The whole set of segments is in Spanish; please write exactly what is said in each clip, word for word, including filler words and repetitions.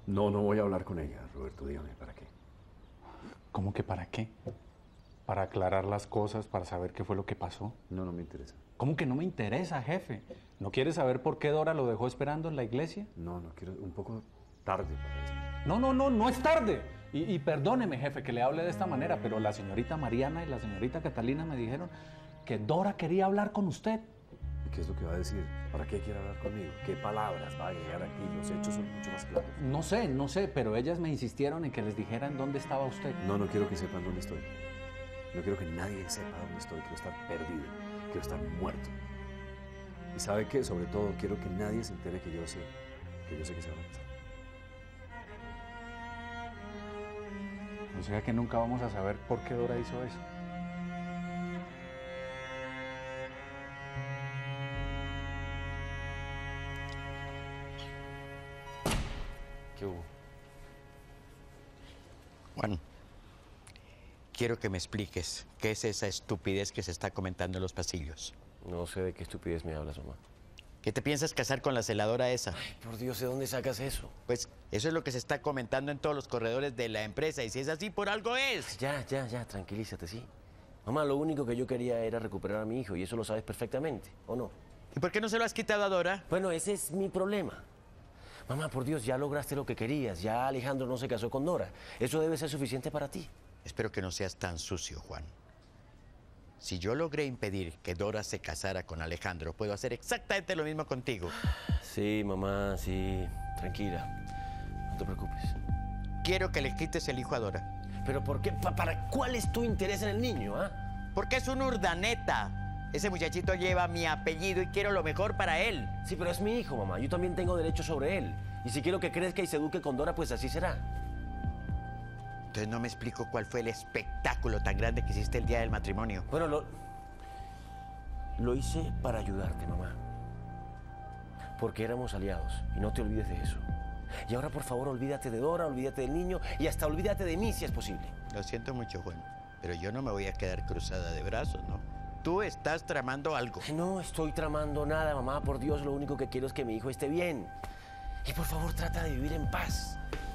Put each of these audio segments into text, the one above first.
No, no voy a hablar con ella, Roberto, dígame, ¿para qué? ¿Cómo que para qué? ¿Para aclarar las cosas, para saber qué fue lo que pasó? No, no me interesa. ¿Cómo que no me interesa, jefe? ¿No quiere saber por qué Dora lo dejó esperando en la iglesia? No, no quiero, un poco tarde para eso. No, no, no, no es tarde. Y, y perdóneme, jefe, que le hable de esta manera, pero la señorita Mariana y la señorita Catalina me dijeron que Dora quería hablar con usted. ¿Y qué es lo que va a decir? ¿Para qué quiere hablar conmigo? ¿Qué palabras va a agregar aquí? Los hechos son mucho más claros. No sé, no sé, pero ellas me insistieron en que les dijeran dónde estaba usted. No, no quiero que sepan dónde estoy. No quiero que nadie sepa dónde estoy. Quiero estar perdido. Quiero estar muerto. Y ¿sabe qué? Sobre todo, quiero que nadie se entere que yo sé. Que yo sé que se va a pasar. O sea que nunca vamos a saber por qué Dora hizo eso. ¿Qué hubo? Juan, quiero que me expliques qué es esa estupidez que se está comentando en los pasillos. No sé de qué estupidez me hablas, mamá. ¿Qué te piensas casar con la celadora esa? Ay, por Dios, ¿de dónde sacas eso? Pues eso es lo que se está comentando en todos los corredores de la empresa, y si es así, por algo es. Ya, ya, ya, tranquilízate, sí. Mamá, lo único que yo quería era recuperar a mi hijo y eso lo sabes perfectamente, ¿o no? ¿Y por qué no se lo has quitado a Dora? Bueno, ese es mi problema. Mamá, por Dios, ya lograste lo que querías. Ya Alejandro no se casó con Dora. Eso debe ser suficiente para ti. Espero que no seas tan sucio, Juan. Si yo logré impedir que Dora se casara con Alejandro, puedo hacer exactamente lo mismo contigo. Sí, mamá, sí. Tranquila. No te preocupes. Quiero que le quites el hijo a Dora. ¿Pero por qué? Pa- ¿Para cuál es tu interés en el niño, ah? Porque es un urdaneta. Ese muchachito lleva mi apellido y quiero lo mejor para él. Sí, pero es mi hijo, mamá. Yo también tengo derecho sobre él. Y si quiero que crezca y se eduque con Dora, pues así será. Entonces no me explico cuál fue el espectáculo tan grande que hiciste el día del matrimonio. Bueno, lo... Lo hice para ayudarte, mamá. Porque éramos aliados. Y no te olvides de eso. Y ahora, por favor, olvídate de Dora, olvídate del niño y hasta olvídate de mí si es posible. Lo siento mucho, Juan, pero yo no me voy a quedar cruzada de brazos, ¿no? Tú estás tramando algo. No estoy tramando nada, mamá. Por Dios, lo único que quiero es que mi hijo esté bien. Y por favor, trata de vivir en paz.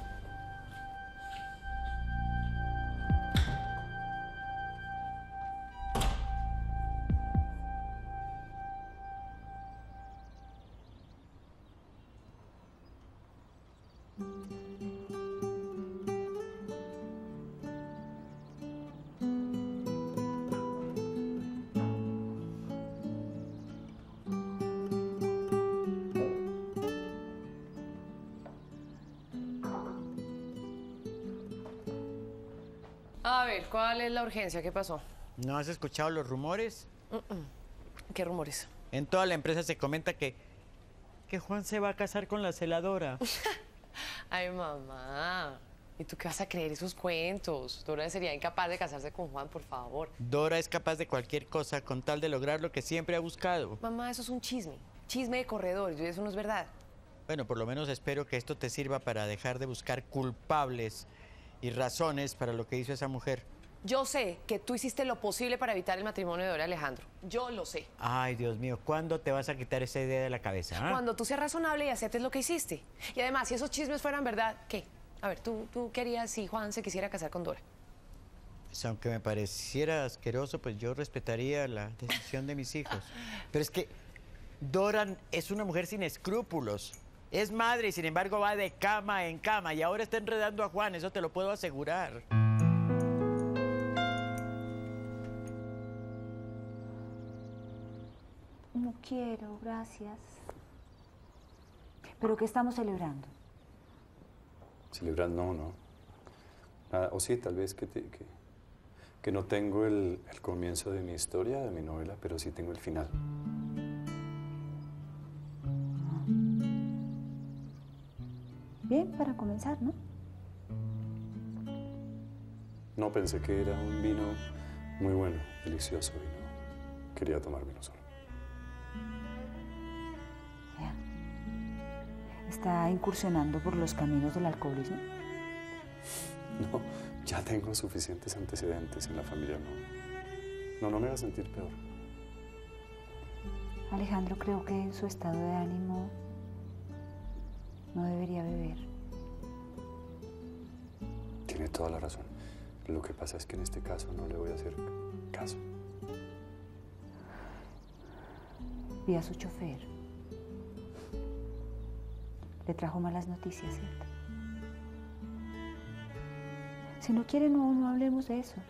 A ver, ¿cuál es la urgencia? ¿Qué pasó? ¿No has escuchado los rumores? ¿Qué rumores? En toda la empresa se comenta que, que Juan se va a casar con la celadora. Ay, mamá. ¿Y tú qué vas a creer esos cuentos? Dora sería incapaz de casarse con Juan, por favor. Dora es capaz de cualquier cosa con tal de lograr lo que siempre ha buscado. Mamá, eso es un chisme. Chisme de corredores, y eso no es verdad. Bueno, por lo menos espero que esto te sirva para dejar de buscar culpables y razones para lo que hizo esa mujer. Yo sé que tú hiciste lo posible para evitar el matrimonio de Dora y Alejandro. Yo lo sé. Ay, Dios mío, ¿cuándo te vas a quitar esa idea de la cabeza? ¿Ah? Cuando tú seas razonable y aceptes lo que hiciste. Y además, si esos chismes fueran verdad, ¿qué? A ver, tú, tú querías si Juan se quisiera casar con Dora. Pues aunque me pareciera asqueroso, pues yo respetaría la decisión de mis hijos. Pero es que Dora es una mujer sin escrúpulos. Es madre y sin embargo va de cama en cama y ahora está enredando a Juan, eso te lo puedo asegurar. No quiero, gracias. ¿Pero qué estamos celebrando? Celebrar, no, no. Nada, o sí, tal vez que, te- que, que no tengo el, el comienzo de mi historia, de mi novela, pero sí tengo el final. Bien, para comenzar, ¿no? No, pensé que era un vino muy bueno, delicioso, y no quería tomármelo solo. Ya. ¿Está incursionando por los caminos del alcoholismo? No, ya tengo suficientes antecedentes en la familia, no. No, no me va a sentir peor. Alejandro, creo que en su estado de ánimo no debería beber. toda la razón. Lo que pasa es que en este caso no le voy a hacer caso. Vi a su chofer. Le trajo malas noticias, ¿cierto? Si no quiere, no, no hablemos de eso.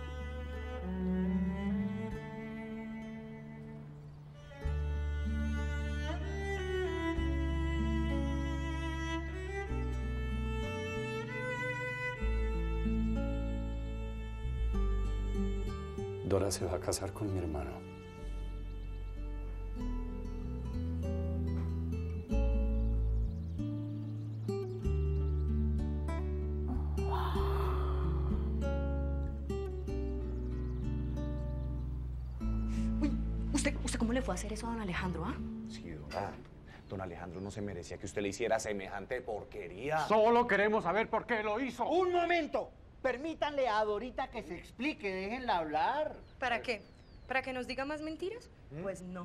Dora se va a casar con mi hermano. Uy, ¿usted, ¿usted cómo le fue a hacer eso a don Alejandro, ah? Sí, Dora. Don Alejandro no se merecía que usted le hiciera semejante porquería. Solo queremos saber por qué lo hizo. ¡Un momento! Permítanle a Dorita que se explique, déjenla hablar. ¿Para qué? ¿Para que nos diga más mentiras? ¿Mm? Pues no.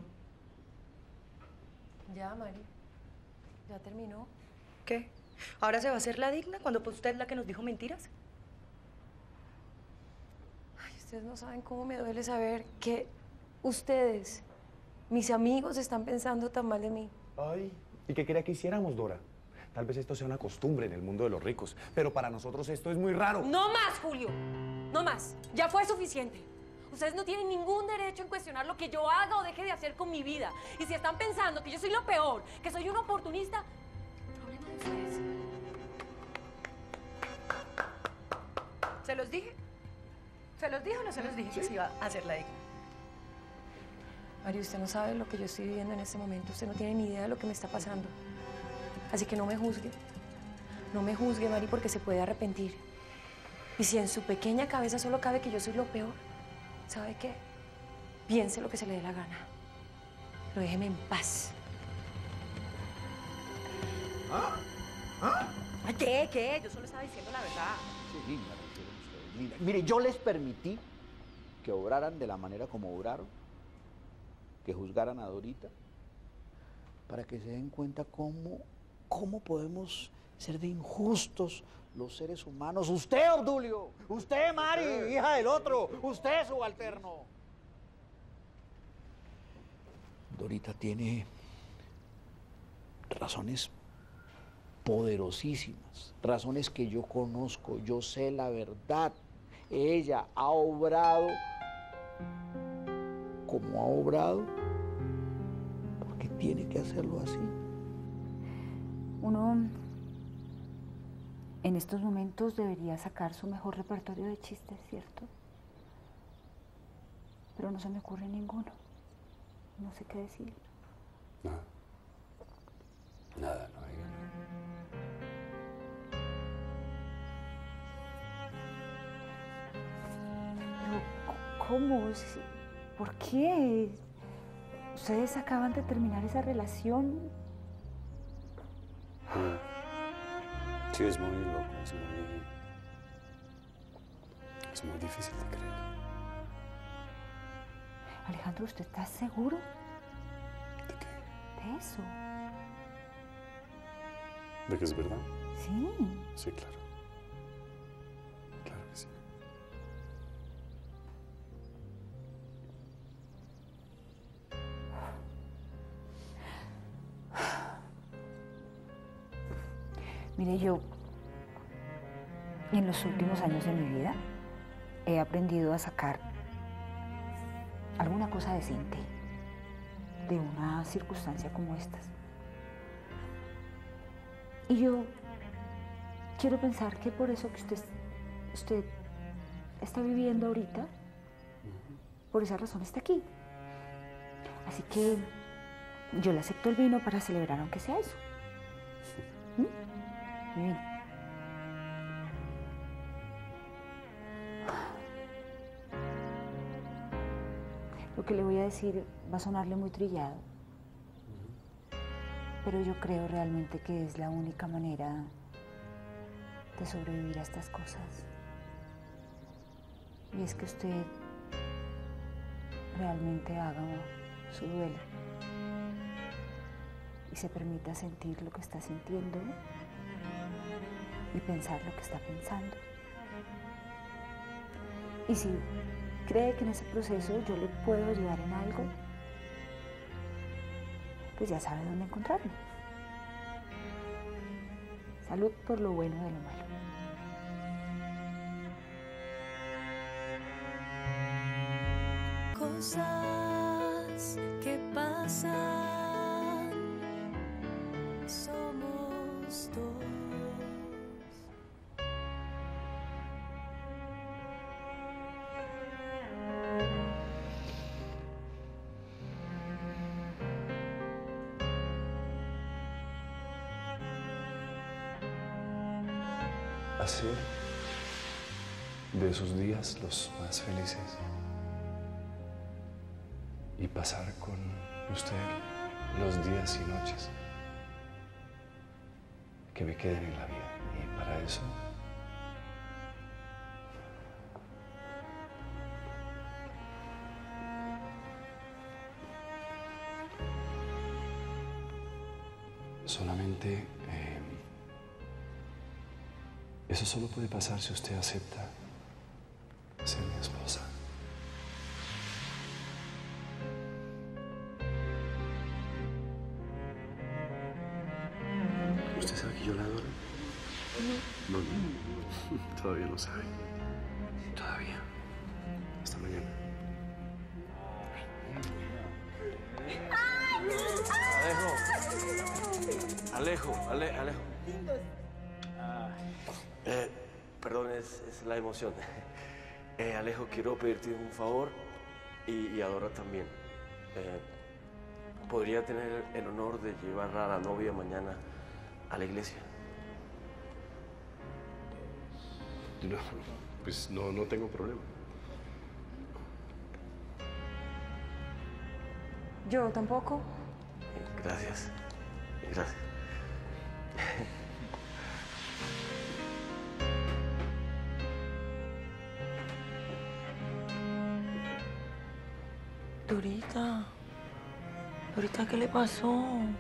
Ya, Mari. Ya terminó. ¿Qué? ¿Ahora se va a hacer la digna cuando pues usted es la que nos dijo mentiras? Ay, ustedes no saben cómo me duele saber que ustedes, mis amigos, están pensando tan mal de mí. Ay, ¿y qué quería que hiciéramos, Dora? Tal vez esto sea una costumbre en el mundo de los ricos, pero para nosotros esto es muy raro. No más, Julio. No más. Ya fue suficiente. Ustedes no tienen ningún derecho en cuestionar lo que yo haga o deje de hacer con mi vida. Y si están pensando que yo soy lo peor, que soy un oportunista, problema de ustedes. ¿Se los dije? ¿Se los dije o no se los dije que se iba a hacer la digna? Mari, usted no sabe lo que yo estoy viviendo en este momento. Usted no tiene ni idea de lo que me está pasando. Así que no me juzgue. No me juzgue, Mari, porque se puede arrepentir. Y si en su pequeña cabeza solo cabe que yo soy lo peor, ¿sabe qué? Piense lo que se le dé la gana. Pero déjeme en paz. ¿Ah? ¿Ah? ¿Qué? ¿Qué? Yo solo estaba diciendo la verdad. Sí, linda, ustedes, linda. Mire, yo les permití que obraran de la manera como obraron, que juzgaran a Dorita, para que se den cuenta cómo, cómo podemos ser de injustos los seres humanos. Usted, Obdulio, usted, Mari, hija del otro, usted, subalterno. Dorita tiene razones poderosísimas, razones que yo conozco, yo sé la verdad. Ella ha obrado como ha obrado porque tiene que hacerlo así. Uno en estos momentos debería sacar su mejor repertorio de chistes, ¿cierto? Pero no se me ocurre ninguno. No sé qué decir. Nada. Nada, no hay. Pero, ¿cómo? ¿Por qué? Ustedes acaban de terminar esa relación. Sí, es muy loco, es muy... es muy difícil de creer. Alejandro, ¿usted está seguro? ¿De qué? De eso. ¿De que es verdad? Sí. Sí, claro. Claro que sí. Mire, yo en los últimos años de mi vida he aprendido a sacar alguna cosa decente de una circunstancia como estas. Y yo quiero pensar que por eso que usted, usted está viviendo ahorita, por esa razón está aquí. Así que yo le acepto el vino para celebrar aunque sea eso. ¿Mm? Mi vino. Lo que le voy a decir va a sonarle muy trillado, pero yo creo realmente que es la única manera de sobrevivir a estas cosas. Y es que usted realmente haga su duelo y se permita sentir lo que está sintiendo y pensar lo que está pensando. Y si cree que en ese proceso yo le puedo ayudar en algo, pues ya sabe dónde encontrarme. Salud por lo bueno de lo malo. Cosas que pasan, somos dos. Hacer de esos días los más felices y pasar con usted los días y noches que me queden en la vida. Y para eso solamente eh, eso solo puede pasar si usted acepta ser mi esposa. ¿Usted sabe que yo la adoro? No, no, todavía no sabe. Todavía. Hasta mañana. Alejo. Alejo, Ale, Alejo. Eh, perdón, es, es la emoción. Eh, Alejo, quiero pedirte un favor y, y a Dora también. Eh, ¿Podría tener el honor de llevar a la novia mañana a la iglesia? No, pues no, no tengo problema. Yo tampoco. Gracias. Gracias. Dorita, Dorita, ¿qué le pasó?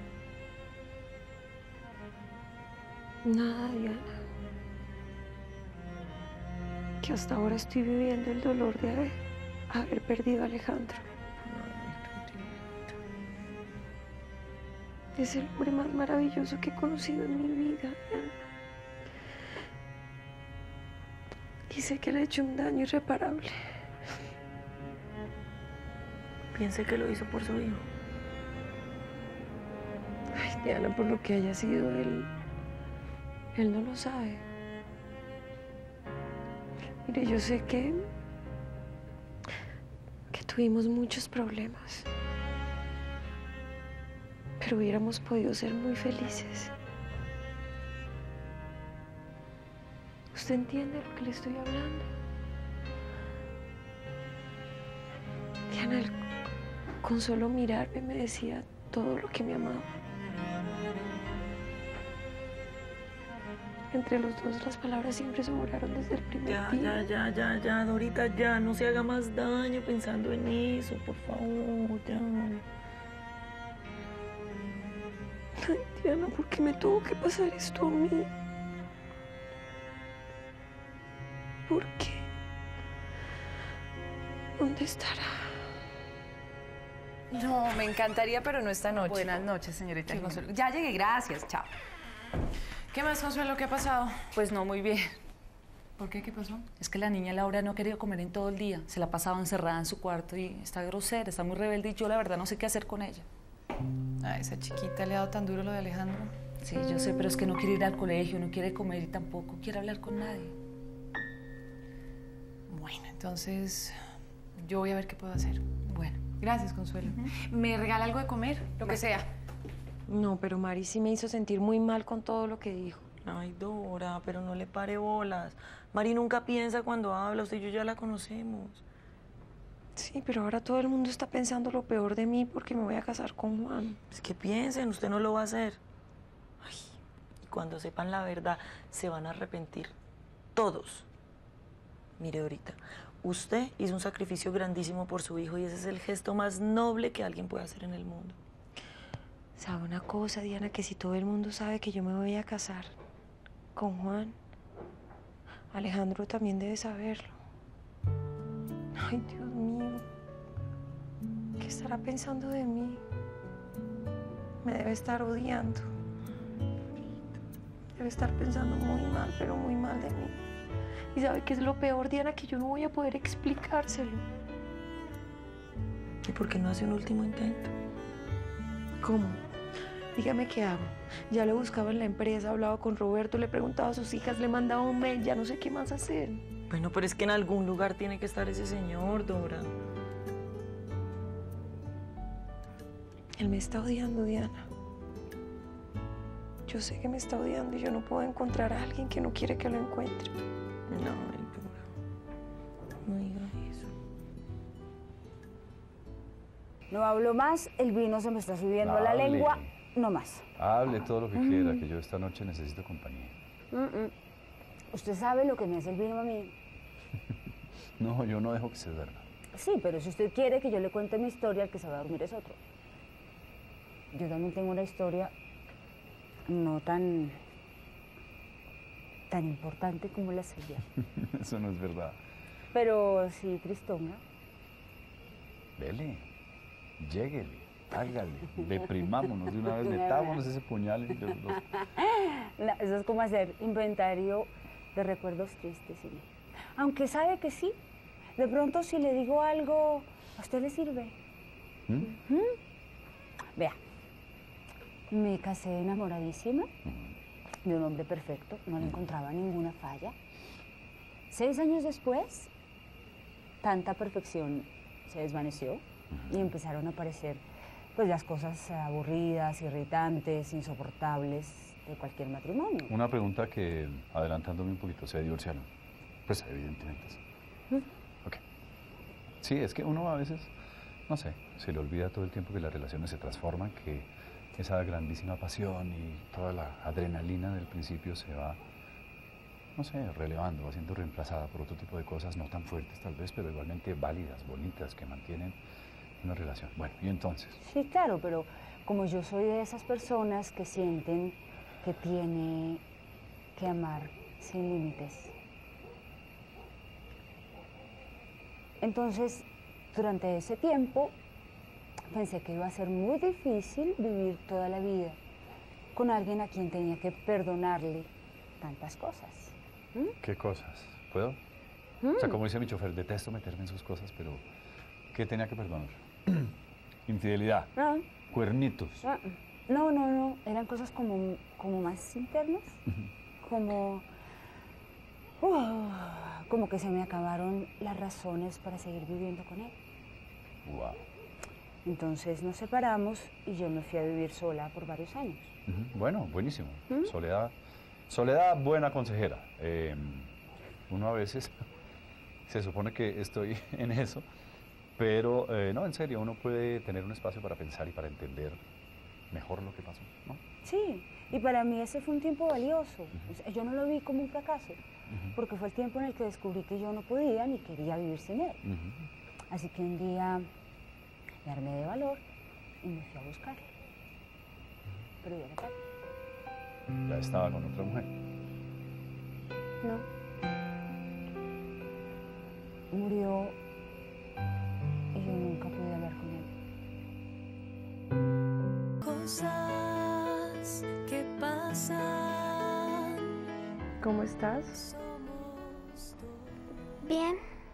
Nada, Diana. Que hasta ahora estoy viviendo el dolor de haber, haber perdido a Alejandro. Es el hombre más maravilloso que he conocido en mi vida, Diana. Y sé que le he hecho un daño irreparable. Piense que lo hizo por su hijo. Ay, Diana, por lo que haya sido él, él no lo sabe. Mire, yo sé que, que tuvimos muchos problemas, pero hubiéramos podido ser muy felices. ¿Usted entiende lo que le estoy hablando? Diana, él, con solo mirarme me decía todo lo que me amaba. Entre los dos las palabras siempre sobraron desde el primer Ya, día. ya, ya, ya, ya, Dorita, ya, no se haga más daño pensando en eso, por favor, ya. Ay, Diana, ¿por qué me tuvo que pasar esto a mí? ¿Por qué? ¿Dónde estará? No, me encantaría, pero no esta noche. Buenas noches, señorita ¿Qué, Jimena. Consuelo? Ya llegué, gracias, chao. ¿Qué más, Consuelo? ¿Qué ha pasado? Pues no muy bien. ¿Por qué? ¿Qué pasó? Es que la niña Laura no ha querido comer en todo el día. Se la ha pasado encerrada en su cuarto y está grosera, está muy rebelde y yo la verdad no sé qué hacer con ella. A esa chiquita le ha dado tan duro lo de Alejandro. Sí, yo sé, pero es que no quiere ir al colegio, no quiere comer y tampoco quiere hablar con nadie. Bueno, entonces yo voy a ver qué puedo hacer. Bueno. Gracias, Consuelo. ¿Me regala algo de comer? Lo que sea. No, pero Mari sí me hizo sentir muy mal con todo lo que dijo. Ay, Dora, pero no le pare bolas. Mari nunca piensa cuando habla, usted y yo ya la conocemos. Sí, pero ahora todo el mundo está pensando lo peor de mí porque me voy a casar con Juan. Es que piensen, usted no lo va a hacer. Ay, y cuando sepan la verdad, se van a arrepentir. Todos. Mire, Dorita, usted hizo un sacrificio grandísimo por su hijo y ese es el gesto más noble que alguien puede hacer en el mundo. ¿Sabe una cosa, Diana? Que si todo el mundo sabe que yo me voy a casar con Juan, Alejandro también debe saberlo. Ay, Dios mío. ¿Qué estará pensando de mí? Me debe estar odiando. Debe estar pensando muy mal, pero muy mal de mí. ¿Y sabe qué es lo peor, Diana? Que yo no voy a poder explicárselo. ¿Y por qué no hace un último intento? ¿Cómo? Dígame qué hago. Ya lo he buscado en la empresa, he hablado con Roberto, le he preguntado a sus hijas, le he mandado un mail, ya no sé qué más hacer. Bueno, pero es que en algún lugar tiene que estar ese señor, Dora. Él me está odiando, Diana. Yo sé que me está odiando y yo no puedo encontrar a alguien que no quiere que lo encuentre. No, ay, Dora. No diga eso. No hablo más, el vino se me está subiendo a la Hable. lengua, no más. Hable todo lo que Mm. quiera, que yo esta noche necesito compañía. Mm, mm. Usted sabe lo que me hace el vino a mí. No, yo no dejo que se duerma. Sí, pero si usted quiere que yo le cuente mi historia, el que se va a dormir es otro. Yo también tengo una historia no tan, tan importante como la suya. Eso no es verdad. Pero sí, tristonga. Dele, lléguele, hágale, deprimámonos de una vez, metámonos ese puñal entre los dos. No, eso es como hacer inventario de recuerdos tristes. Sí. Aunque sabe que sí, de pronto si le digo algo, ¿a usted le sirve? ¿Mm? ¿Mm? Vea, me casé enamoradísima de un hombre perfecto, no le encontraba ninguna falla. Seis años después, tanta perfección se desvaneció y empezaron a aparecer pues las cosas aburridas, irritantes, insoportables de cualquier matrimonio. Una pregunta que, adelantándome un poquito, ¿se divorciaron? Pues evidentemente sí. ¿Mm? Ok. Sí, es que uno a veces, no sé, se le olvida todo el tiempo que las relaciones se transforman, que esa grandísima pasión y toda la adrenalina del principio se va, no sé, relevando, va siendo reemplazada por otro tipo de cosas no tan fuertes tal vez, pero igualmente válidas, bonitas, que mantienen una relación. Bueno, y entonces, Sí, claro, pero como yo soy de esas personas que sienten que tiene que amar sin límites. Entonces, durante ese tiempo, pensé que iba a ser muy difícil vivir toda la vida con alguien a quien tenía que perdonarle tantas cosas. ¿Mm? ¿qué cosas? ¿Puedo? Mm. O sea, como dice mi chofer, detesto meterme en sus cosas, pero ¿qué tenía que perdonar? Infidelidad, No, cuernitos. ah, no, no, no, eran cosas como, como más internas, como, uh, como que se me acabaron las razones para seguir viviendo con él. Wow. Entonces nos separamos y yo me fui a vivir sola por varios años. Ujú, bueno, buenísimo. ¿Mm? Soledad, Soledad, buena consejera. Eh, uno a veces se supone que estoy en eso, pero eh, no, en serio, uno puede tener un espacio para pensar y para entender mejor lo que pasó, ¿no? Sí, y para mí ese fue un tiempo valioso. O sea, yo no lo vi como un fracaso, porque fue el tiempo en el que descubrí que yo no podía ni quería vivir sin él. Ujú. Así que un día me armé de valor y me fui a buscarlo. Pero ya era tarde. Ya estaba con otra mujer. No. Murió y yo nunca pude hablar con él. Cosas que pasan. ¿Cómo estás? Bien,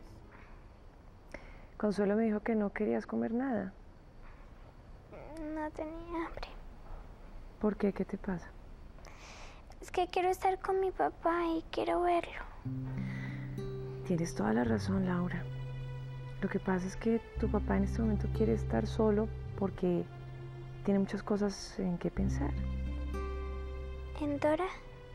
Consuelo me dijo que no querías comer nada. no tenía hambre. ¿Por qué? ¿Qué te pasa? Es que quiero estar con mi papá y quiero verlo. Tienes toda la razón, Laura. Lo que pasa es que tu papá en este momento quiere estar solo porque tiene muchas cosas en que pensar. ¿En Dora?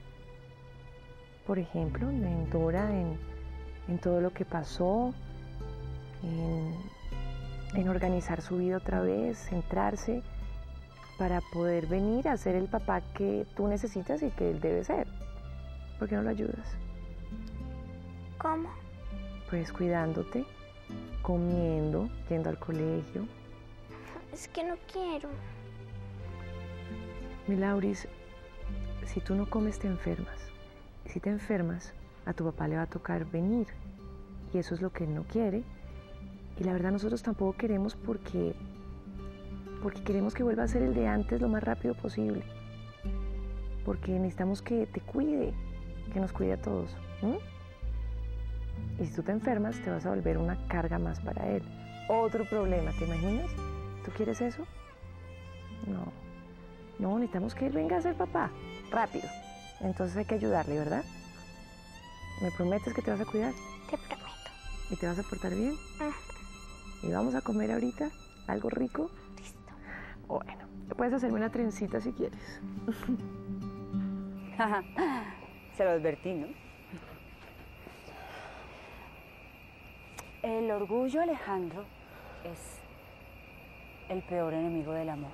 Por ejemplo, en Dora, en, en todo lo que pasó, en, en organizar su vida otra vez, centrarse para poder venir a ser el papá que tú necesitas y que él debe ser. ¿Por qué no lo ayudas? ¿Cómo? Pues cuidándote, comiendo, yendo al colegio. Es que no quiero. Mi Lauris, si tú no comes te enfermas. Si te enfermas, a tu papá le va a tocar venir. Y eso es lo que él no quiere. Y la verdad nosotros tampoco queremos porque, porque queremos que vuelva a ser el de antes lo más rápido posible. Porque necesitamos que te cuide, que nos cuide a todos. ¿m? Y si tú te enfermas, te vas a volver una carga más para él. Otro problema, ¿te imaginas? ¿Tú quieres eso? No. No, necesitamos que él venga a ser papá, rápido. Entonces hay que ayudarle, ¿verdad? ¿Me prometes que te vas a cuidar? Te prometo. ¿Y te vas a portar bien? Ajá. ¿Y vamos a comer ahorita algo rico? Listo. Bueno, puedes hacerme una trencita si quieres. Se lo advertí, ¿no? El orgullo, Alejandro, es el peor enemigo del amor.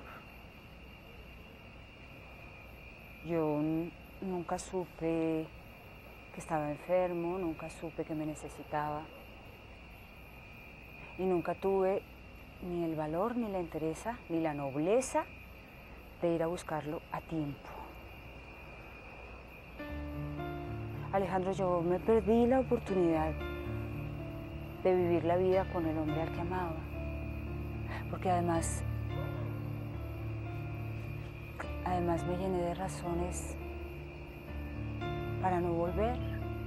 Yo n- nunca supe que estaba enfermo, nunca supe que me necesitaba. Y nunca tuve ni el valor, ni la entereza, ni la nobleza de ir a buscarlo a tiempo. Alejandro, yo me perdí la oportunidad de vivir la vida con el hombre al que amaba. Porque además, además me llené de razones para no volver,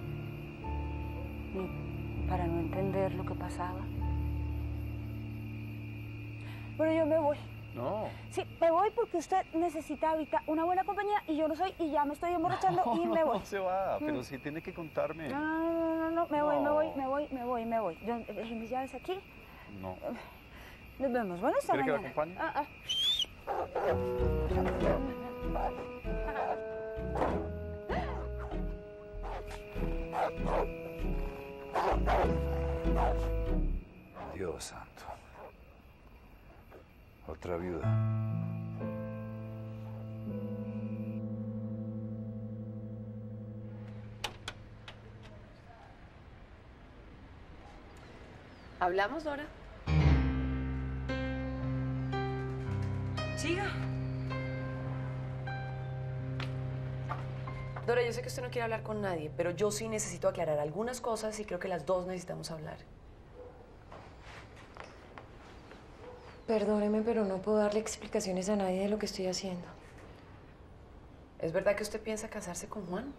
ni para no entender lo que pasaba. Bueno, yo me voy. No. Sí, me voy porque usted necesita ahorita una buena compañía y yo no soy, y ya me estoy emborrachando No, y no, me voy. no se va, pero Mm. sí tiene que contarme. No, no, no, no, no, me voy, me No. voy, me voy, me voy, me voy. Yo dejé mis llaves aquí. No. Nos vemos. Bueno, hasta ¿Quiere que la mañana. acompañe? Ah, Dios santo. Otra viuda. ¿Hablamos, Dora? Siga. Dora, yo sé que usted no quiere hablar con nadie, pero yo sí necesito aclarar algunas cosas y creo que las dos necesitamos hablar. Perdóneme, pero no puedo darle explicaciones a nadie de lo que estoy haciendo. ¿Es verdad que usted piensa casarse con Juan?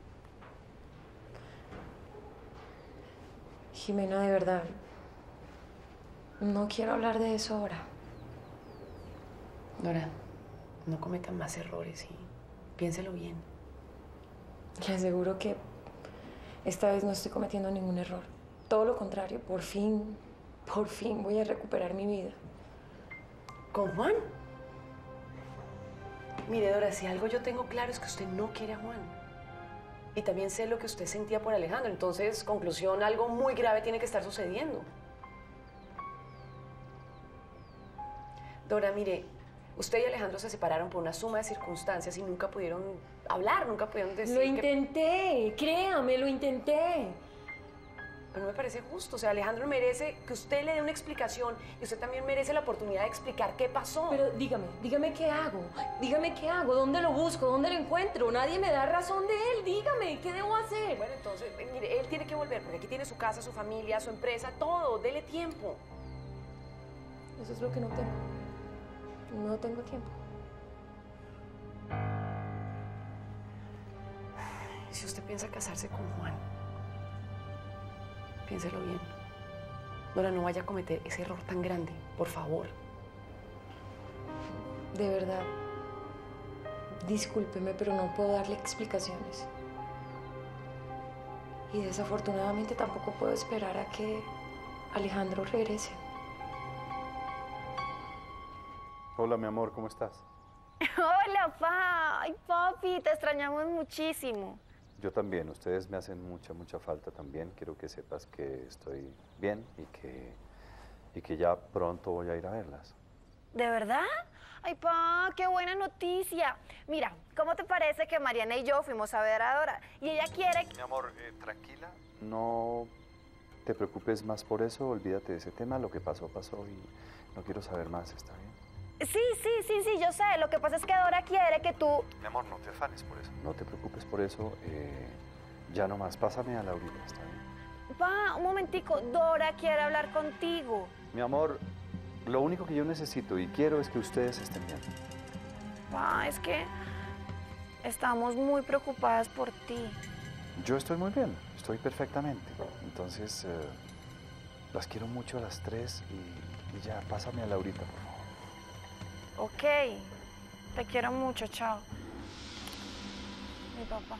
Jimena, de verdad, no quiero hablar de eso ahora. Dora, no cometan más errores y piénselo bien. Le aseguro que esta vez no estoy cometiendo ningún error. Todo lo contrario, por fin, por fin voy a recuperar mi vida. ¿Con Juan? Mire, Dora, si algo yo tengo claro es que usted no quiere a Juan. Y también sé lo que usted sentía por Alejandro. Entonces, conclusión, algo muy grave tiene que estar sucediendo. Dora, mire, usted y Alejandro se separaron por una suma de circunstancias y nunca pudieron hablar, nunca pudieron decir Lo que- intenté, créame, lo intenté. Pero no me parece justo. O sea, Alejandro merece que usted le dé una explicación y usted también merece la oportunidad de explicar qué pasó. Pero dígame, dígame qué hago. Dígame qué hago, dónde lo busco, dónde lo encuentro. Nadie me da razón de él. Dígame, ¿qué debo hacer? Bueno, entonces, eh, mire, él tiene que volver porque aquí tiene su casa, su familia, su empresa, todo. Dele tiempo. Eso es lo que no tengo. No tengo tiempo. Si usted piensa casarse con Juan, piénselo bien. Dora, no vaya a cometer ese error tan grande, por favor. De verdad. Discúlpeme, pero no puedo darle explicaciones. Y desafortunadamente tampoco puedo esperar a que Alejandro regrese. Hola, mi amor, ¿cómo estás? Hola, pa. Ay, papi, te extrañamos muchísimo. Yo también, ustedes me hacen mucha, mucha falta también. Quiero que sepas que estoy bien y que, y que ya pronto voy a ir a verlas. ¿De verdad? Ay, pa, qué buena noticia. Mira, ¿cómo te parece que Mariana y yo fuimos a ver a Dora? Y ella quiere que... Mi amor, eh, tranquila. No te preocupes más por eso, olvídate de ese tema. Lo que pasó, pasó y no quiero saber más, ¿está bien? Sí, sí, sí, sí, yo sé. Lo que pasa es que Dora quiere que tú... Mi amor, no te afanes por eso. No te preocupes por eso. Eh, ya nomás, pásame a Laurita, ¿está bien? Pa, un momentico, Dora quiere hablar contigo. Mi amor, lo único que yo necesito y quiero es que ustedes estén bien. Pa, es que estamos muy preocupadas por ti. Yo estoy muy bien, estoy perfectamente. Entonces, eh, las quiero mucho a las tres y, y ya, pásame a Laurita, por favor. Ok, te quiero mucho, chao. Mi papá.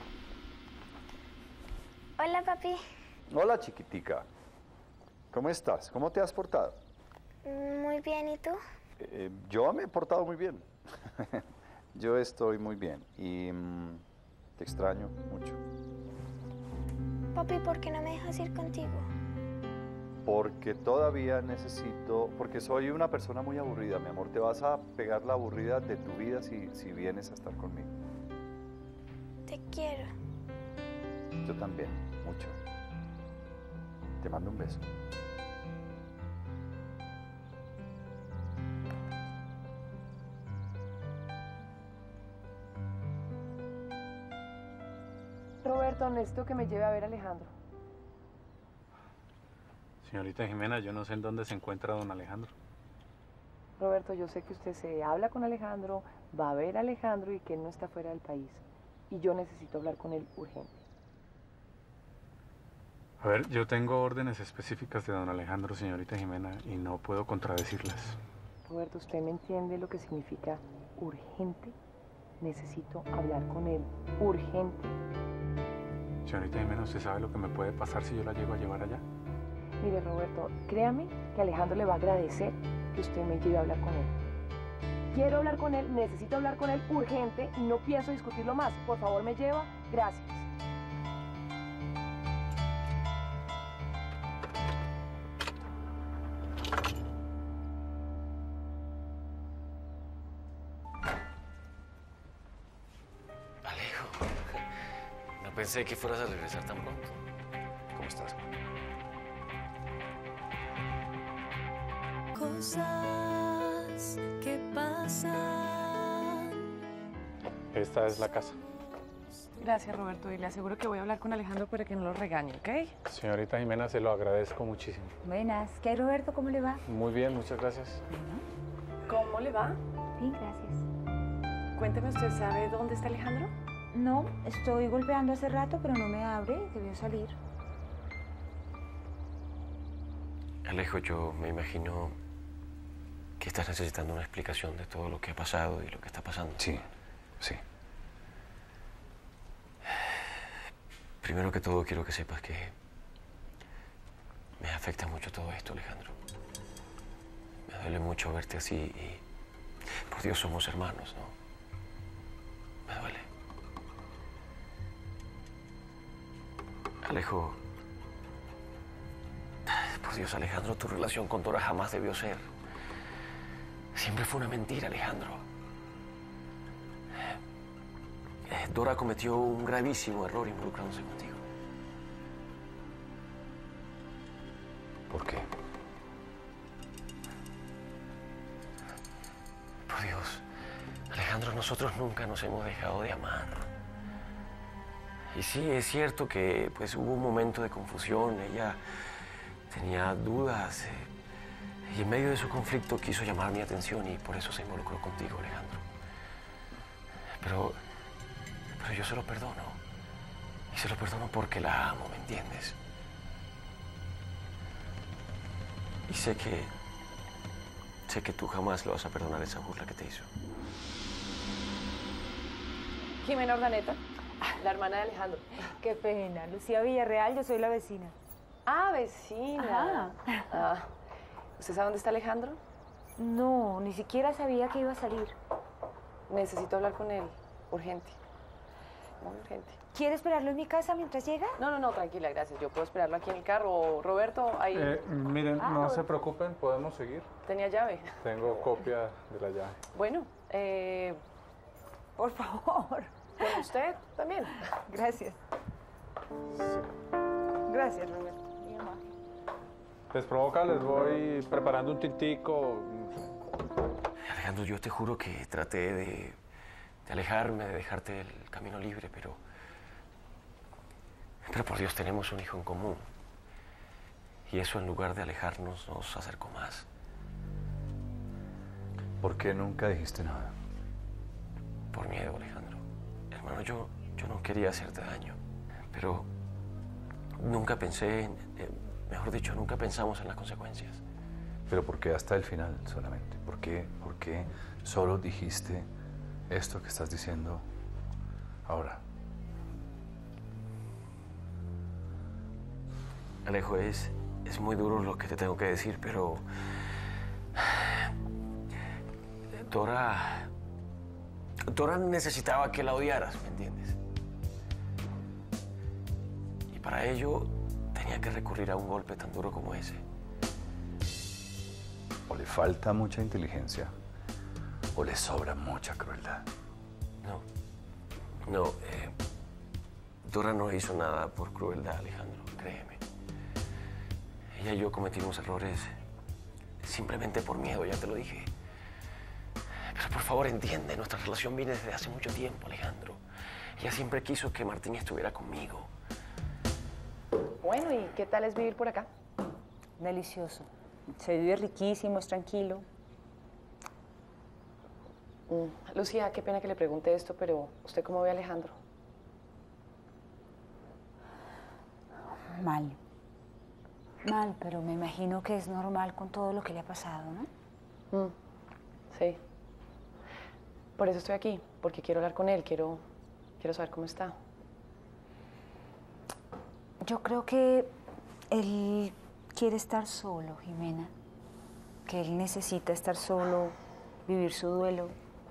Hola, papi. Hola, chiquitica. ¿Cómo estás? ¿Cómo te has portado? Muy bien, ¿y tú? Eh, yo me he portado muy bien. Yo estoy muy bien y mm, te extraño mucho. Papi, ¿por qué no me dejas ir contigo? Porque todavía necesito, porque soy una persona muy aburrida, mi amor. Te vas a pegar la aburrida de tu vida si, si vienes a estar conmigo. Te quiero. Yo también, mucho. Te mando un beso. Roberto, necesito que me lleve a ver a Alejandro. Señorita Jimena, yo no sé en dónde se encuentra don Alejandro. Roberto, yo sé que usted se habla con Alejandro, va a ver a Alejandro y que él no está fuera del país. Y yo necesito hablar con él urgente. A ver, yo tengo órdenes específicas de don Alejandro, señorita Jimena, y no puedo contradecirlas. Roberto, ¿usted me entiende lo que significa urgente? Necesito hablar con él urgente. Señorita Jimena, ¿usted sabe lo que me puede pasar si yo la llego a llevar allá? Mire, Roberto, créame que Alejandro le va a agradecer que usted me lleve a hablar con él. Quiero hablar con él, necesito hablar con él urgente y no pienso discutirlo más. Por favor, me lleva. Gracias. Alejo, no pensé que fueras a regresar tan pronto. ¿Cómo estás, Juan? Cosas que pasan. Esta es la casa. Gracias, Roberto, y le aseguro que voy a hablar con Alejandro para que no lo regañe, ¿ok? Señorita Jimena, se lo agradezco muchísimo. Buenas. ¿Qué hay, Roberto? ¿Cómo le va? Muy bien, muchas gracias. ¿Cómo le va? Bien, gracias. Cuénteme, ¿usted sabe dónde está Alejandro? No, estoy golpeando hace rato, pero no me abre. Debió salir. Alejo, yo me imagino que estás necesitando una explicación de todo lo que ha pasado y lo que está pasando. Sí, sí. Primero que todo, quiero que sepas que me afecta mucho todo esto, Alejandro. Me duele mucho verte así y, por Dios, somos hermanos, ¿no? Me duele. Alejo, por Dios, Alejandro, tu relación con Dora jamás debió ser. Siempre fue una mentira, Alejandro. Eh, Dora cometió un gravísimo error involucrándose contigo. ¿Por qué? Por Dios, Alejandro, nosotros nunca nos hemos dejado de amar. Y sí, es cierto que pues hubo un momento de confusión. Ella tenía dudas eh, y en medio de su conflicto quiso llamar mi atención y por eso se involucró contigo, Alejandro. Pero, pero yo se lo perdono. Y se lo perdono porque la amo, ¿me entiendes? Y sé que, sé que tú jamás le vas a perdonar esa burla que te hizo. Jimena Ordaneta, la hermana de Alejandro. Qué pena. Lucía Villarreal, yo soy la vecina. Ah, vecina. Ah. ¿Usted sabe dónde está Alejandro? No, ni siquiera sabía que iba a salir. Necesito hablar con él, urgente. Muy urgente. ¿Quiere esperarlo en mi casa mientras llega? No, no, no, tranquila, gracias. Yo puedo esperarlo aquí en el carro. Roberto, ahí... Eh, miren, Ah, no Roberto. se preocupen, podemos seguir. Tenía llave. Tengo copia de la llave. Bueno, eh... por favor. ¿Con usted también? Gracias. Gracias, Roberto. Mi amor. Les provoca, les voy preparando un tintico. Alejandro, yo te juro que traté de, de alejarme, de dejarte el camino libre, pero... Pero por Dios, tenemos un hijo en común. Y eso, en lugar de alejarnos, nos acercó más. ¿Por qué nunca dijiste nada? Por miedo, Alejandro. Hermano, yo, yo no quería hacerte daño, pero nunca pensé, en, eh, mejor dicho, nunca pensamos en las consecuencias. ¿Pero por qué hasta el final solamente? ¿Por qué, por qué solo dijiste esto que estás diciendo ahora? Alejo, es, es muy duro lo que te tengo que decir, pero Dora... Dora necesitaba que la odiaras, ¿me entiendes? Y para ello tenía que recurrir a un golpe tan duro como ese. O le falta mucha inteligencia, o le sobra mucha crueldad. No, no, eh, Dora no hizo nada por crueldad, Alejandro, créeme. Ella y yo cometimos errores simplemente por miedo, ya te lo dije. Pero por favor, entiende, nuestra relación viene desde hace mucho tiempo, Alejandro. Ella siempre quiso que Martín estuviera conmigo. Bueno, ¿y qué tal es vivir por acá? Delicioso. Se vive riquísimo, es tranquilo. Mm, Lucía, qué pena que le pregunte esto, pero ¿usted cómo ve a Alejandro? Mal. Mal, pero me imagino que es normal con todo lo que le ha pasado, ¿no? Mm, sí. Por eso estoy aquí, porque quiero hablar con él, quiero, quiero saber cómo está. Yo creo que él quiere estar solo, Jimena. Que él necesita estar solo, vivir su duelo.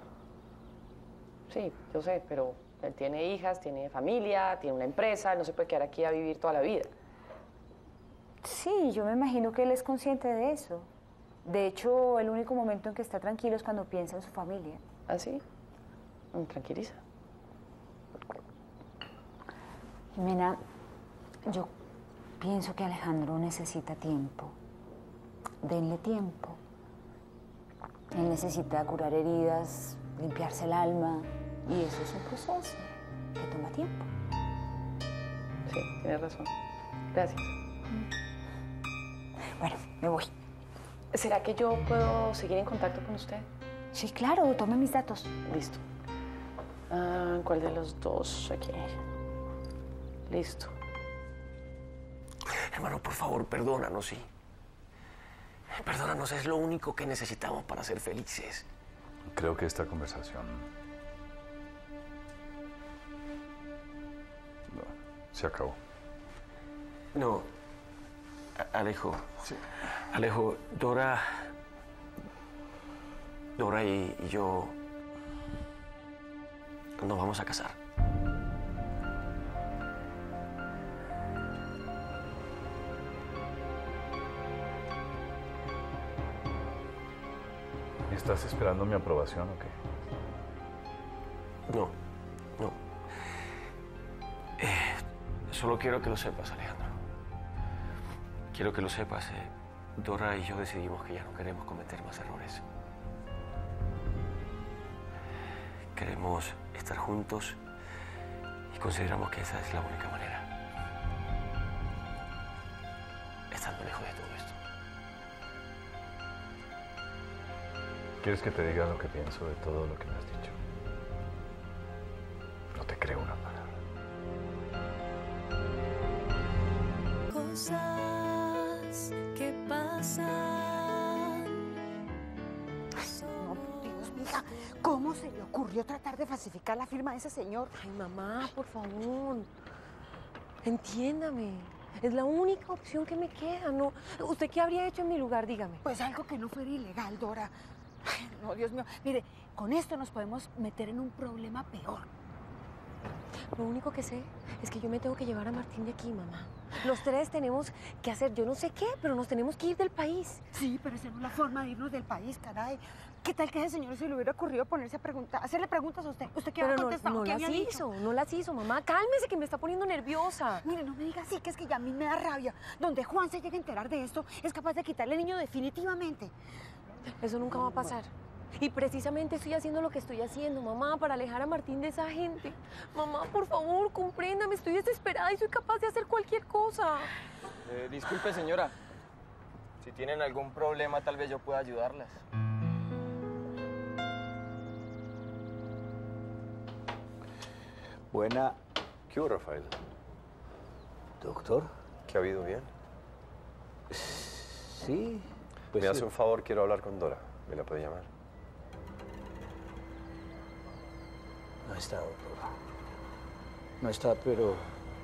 Sí, yo sé, pero él tiene hijas, tiene familia, tiene una empresa, él no se puede quedar aquí a vivir toda la vida. Sí, yo me imagino que él es consciente de eso. De hecho, el único momento en que está tranquilo es cuando piensa en su familia. ¿Ah, sí? Me tranquiliza. Jimena, yo pienso que Alejandro necesita tiempo. Denle tiempo. Él necesita curar heridas, limpiarse el alma, y eso es un proceso que toma tiempo. Sí, tienes razón. Gracias. Bueno, me voy. ¿Será que yo puedo seguir en contacto con usted? Sí, claro, tome mis datos. Listo. Ah, ¿cuál de los dos aquí? Listo. Hermano, por favor, perdónanos, sí. Perdónanos, es lo único que necesitamos para ser felices. Creo que esta conversación no, se acabó. No, A- Alejo. Sí. Alejo, Dora... Dora y, y yo nos vamos a casar. ¿Estás esperando mi aprobación o qué? No, no. Eh, solo quiero que lo sepas, Alejandro. Quiero que lo sepas. Eh, Dora y yo decidimos que ya no queremos cometer más errores. Queremos estar juntos y consideramos que esa es la única manera. Estando lejos de todo esto. ¿Quieres que te diga lo que pienso de todo lo que me has dicho? No te creo una palabra. Cosas que pasan. No, Dios, mija, ¿cómo se le ocurrió tratar de falsificar la firma de ese señor? Ay, mamá, por favor. Entiéndame. Es la única opción que me queda, ¿no? ¿Usted qué habría hecho en mi lugar? Dígame. Pues algo que no fuera ilegal, Dora. Ay, no, Dios mío. Mire, con esto nos podemos meter en un problema peor. Lo único que sé es que yo me tengo que llevar a Martín de aquí, mamá. Los tres tenemos que hacer yo no sé qué, pero nos tenemos que ir del país. Sí, pero esa no es la forma de irnos del país, caray. ¿Qué tal que a ese señor se le hubiera ocurrido ponerse a preguntar, hacerle preguntas a usted? ¿Usted qué Pero había no, contestado? no ¿Qué las había dicho? hizo, no las hizo, mamá. Cálmese que me está poniendo nerviosa. Mire, no me diga así, que es que ya a mí me da rabia. Donde Juan se llegue a enterar de esto, es capaz de quitarle al niño definitivamente. Eso nunca va a pasar. Y precisamente estoy haciendo lo que estoy haciendo, mamá, para alejar a Martín de esa gente. Mamá, por favor, compréndame. Estoy desesperada y soy capaz de hacer cualquier cosa. Eh, disculpe, señora. Si tienen algún problema, tal vez yo pueda ayudarlas. Buena. ¿Qué hubo, Rafael? Doctor. ¿Qué ha habido bien? Sí. Pues Me sí. hace un favor, quiero hablar con Dora. ¿Me la puede llamar? No está, doctor. No está, pero...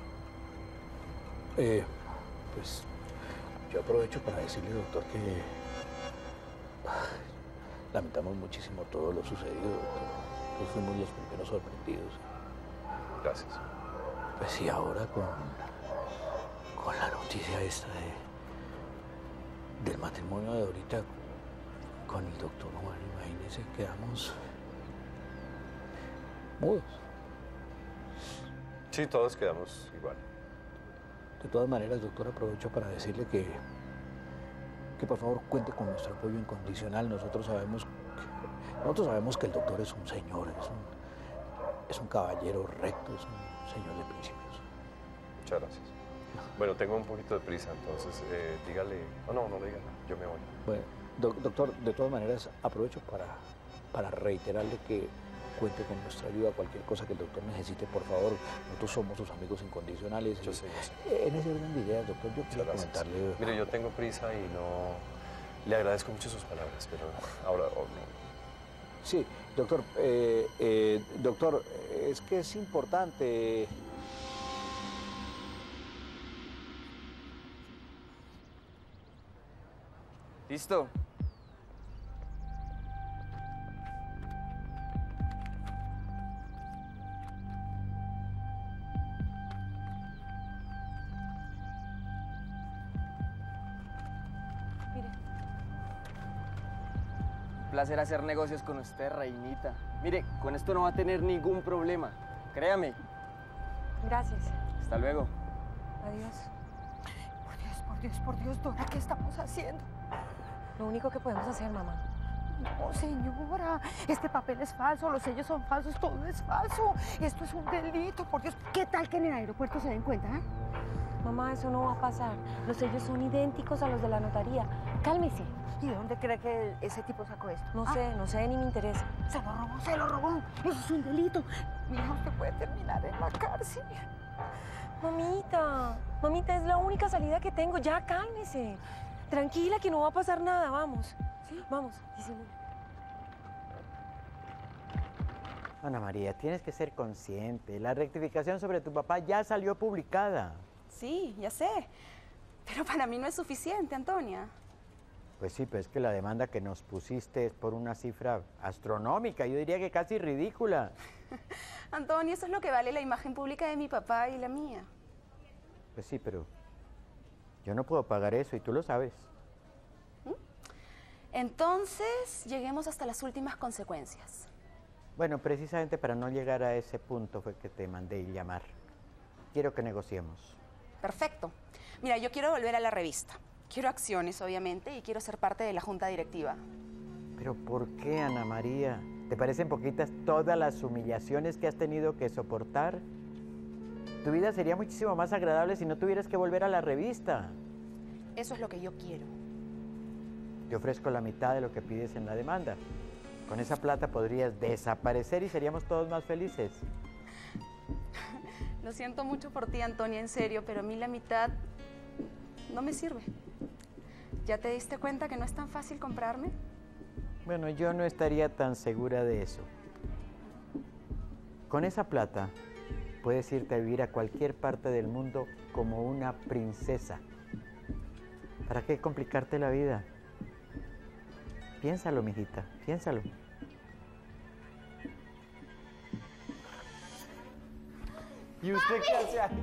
Eh, pues yo aprovecho para decirle, doctor, que ay, lamentamos muchísimo todo lo sucedido, doctor. Pues fuimos los primeros sorprendidos. Gracias. Pues sí, ahora con, con la noticia esta de, del matrimonio de ahorita con el doctor Juan, imagínese, quedamos mudos. Sí, todos quedamos igual. De todas maneras, doctor, aprovecho para decirle que, que por favor cuente con nuestro apoyo incondicional. Nosotros sabemos que, nosotros sabemos que el doctor es un señor, es un, es un caballero recto, es un señor de principios. Muchas gracias. Bueno, tengo un poquito de prisa, entonces eh, dígale... No, no, no le diga nada, yo me voy. Bueno, doc- doctor, de todas maneras, aprovecho para, para reiterarle que cuente con nuestra ayuda, cualquier cosa que el doctor necesite, por favor. Nosotros somos sus amigos incondicionales. Yo sé, yo sé. Eh, En ese orden de ideas, doctor, yo Muchas quiero gracias. comentarle... Mire, yo tengo prisa y no... Le agradezco mucho sus palabras, pero ahora oh, no. Sí, doctor, eh, eh, doctor, es que es importante... ¿Listo? Mire, Un placer hacer negocios con usted, reinita. Mire, con esto no va a tener ningún problema. Créame. gracias. Hasta luego. Adiós. Por Dios, por Dios, por Dios, Dora, ¿qué estamos haciendo? Lo único que podemos hacer, mamá. No, señora, este papel es falso, los sellos son falsos, todo es falso. Esto es un delito, por Dios. ¿Qué tal que en el aeropuerto se den cuenta, eh? Mamá, eso no va a pasar. Los sellos son idénticos a los de la notaría. Cálmese. ¿Y de dónde cree que ese tipo sacó esto? No ¿Ah? sé, no sé, ni me interesa. Se lo robó, se lo robó. Eso es un delito. Mi hija, usted puede terminar en la cárcel. Mamita, mamita, es la única salida que tengo. Ya, cálmese. Tranquila, que no va a pasar nada. Vamos. ¿Sí? Vamos, disimula. Ana María, tienes que ser consciente. La rectificación sobre tu papá ya salió publicada. Sí, ya sé. Pero para mí no es suficiente, Antonia. Pues sí, pero es que la demanda que nos pusiste es por una cifra astronómica, yo diría que casi ridícula. Antonia, eso es lo que vale la imagen pública de mi papá y la mía. Pues sí, pero yo no puedo pagar eso y tú lo sabes. Entonces, lleguemos hasta las últimas consecuencias. Bueno, precisamente para no llegar a ese punto fue que te mandé llamar. Quiero que negociemos. Perfecto. Mira, yo quiero volver a la revista. Quiero acciones, obviamente, y quiero ser parte de la junta directiva. ¿Pero por qué, Ana María? ¿Te parecen poquitas todas las humillaciones que has tenido que soportar? Tu vida sería muchísimo más agradable si no tuvieras que volver a la revista. Eso es lo que yo quiero. Te ofrezco la mitad de lo que pides en la demanda. Con esa plata podrías desaparecer y seríamos todos más felices. Lo siento mucho por ti, Antonia, en serio, pero a mí la mitad no me sirve. ¿Ya te diste cuenta que no es tan fácil comprarme? Bueno, yo no estaría tan segura de eso. Con esa plata puedes irte a vivir a cualquier parte del mundo como una princesa. ¿Para qué complicarte la vida? Piénsalo, mijita, piénsalo. ¿Y usted qué hace ahí?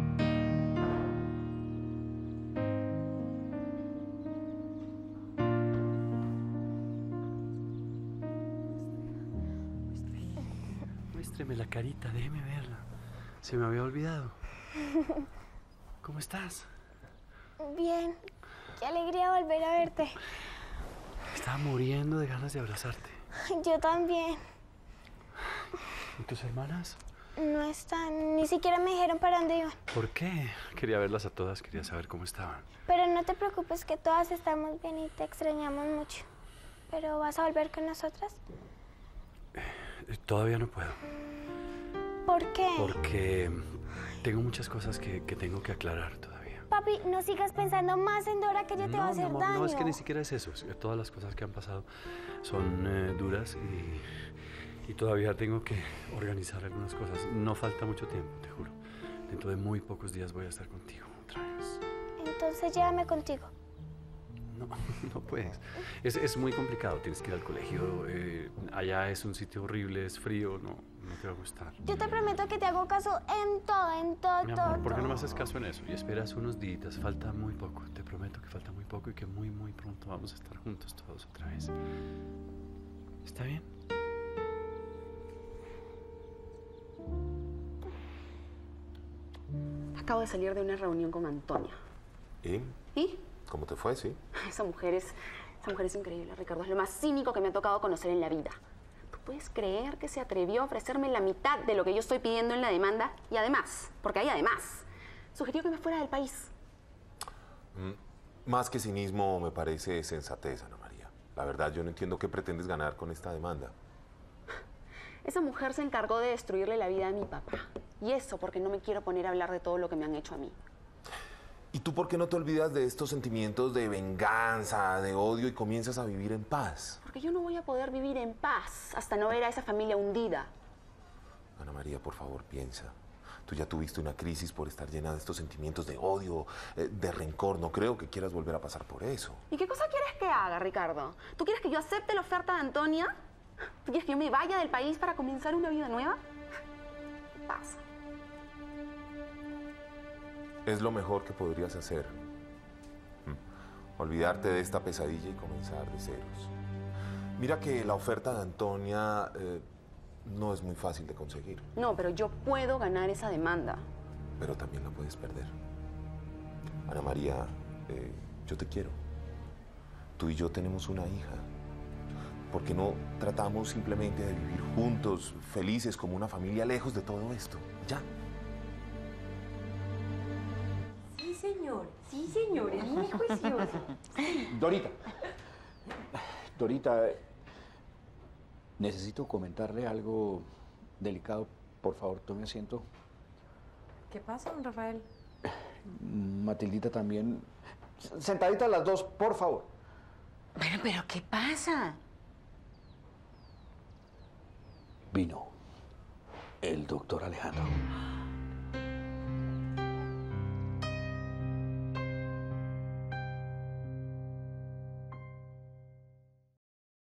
Muéstreme la carita, déjeme verla. Se me había olvidado. ¿Cómo estás? Bien. Qué alegría volver a verte. Estaba muriendo de ganas de abrazarte. Yo también. ¿Y tus hermanas? No están, ni siquiera me dijeron para dónde iban. ¿Por qué? Quería verlas a todas, quería saber cómo estaban. Pero no te preocupes que todas estamos bien y te extrañamos mucho. ¿Pero vas a volver con nosotras? Eh, Todavía no puedo. ¿Por qué? Porque tengo muchas cosas que, que tengo que aclarar todavía. Papi, no sigas pensando más en Dora que ella te va a No, hacer mi amor, daño. no, es que ni siquiera es eso. Es que todas las cosas que han pasado son eh, duras y, y todavía tengo que organizar algunas cosas. No falta mucho tiempo, te juro. Dentro de muy pocos días voy a estar contigo otra vez. Entonces llévame contigo. No, no puedes. Es, es muy complicado. Tienes que ir al colegio. eh, allá es un sitio horrible, es frío. No, no te va a gustar. Yo te prometo que te hago caso en todo, en todo, Mi todo. amor, ¿por qué no me todo. haces caso en eso? Y esperas unos días. Falta muy poco. Te prometo que falta muy poco y que muy, muy pronto vamos a estar juntos todos otra vez. ¿Está bien? Acabo de salir de una reunión con Antonia. ¿Y? ¿Y? ¿Cómo te fue, sí? Esa mujer es, esa mujer es increíble, Ricardo. Es lo más cínico que me ha tocado conocer en la vida. ¿Tú puedes creer que se atrevió a ofrecerme la mitad de lo que yo estoy pidiendo en la demanda? Y además, porque hay además, sugirió que me fuera del país. Mm, Más que cinismo, me parece sensatez, Ana María. La verdad, yo no entiendo qué pretendes ganar con esta demanda. Esa mujer se encargó de destruirle la vida a mi papá. Y eso porque no me quiero poner a hablar de todo lo que me han hecho a mí. ¿Y tú por qué no te olvidas de estos sentimientos de venganza, de odio y comienzas a vivir en paz? Porque yo no voy a poder vivir en paz hasta no ver a esa familia hundida. Ana María, por favor, piensa. Tú ya tuviste una crisis por estar llena de estos sentimientos de odio, eh, de rencor. No creo que quieras volver a pasar por eso. ¿Y qué cosa quieres que haga, Ricardo? ¿Tú quieres que yo acepte la oferta de Antonia? ¿Tú quieres que yo me vaya del país para comenzar una vida nueva? ¿Qué pasa? Es lo mejor que podrías hacer. Mm. Olvidarte de esta pesadilla y comenzar de ceros. Mira que la oferta de Antonia eh, no es muy fácil de conseguir, No, pero yo puedo ganar esa demanda. pero también la puedes perder. Ana María, eh, yo te quiero. Tú y yo tenemos una hija. ¿Por qué no tratamos simplemente de vivir juntos, felices como una familia, lejos de todo esto? Ya. Sí, señor. Sí, señor. Es muy juicioso. Dorita. Dorita, eh, necesito comentarle algo delicado. Por favor, tome asiento. ¿Qué pasa, don Rafael? Matildita también. Sentaditas las dos, por favor. Bueno, pero ¿qué pasa? Vino el doctor Alejandro.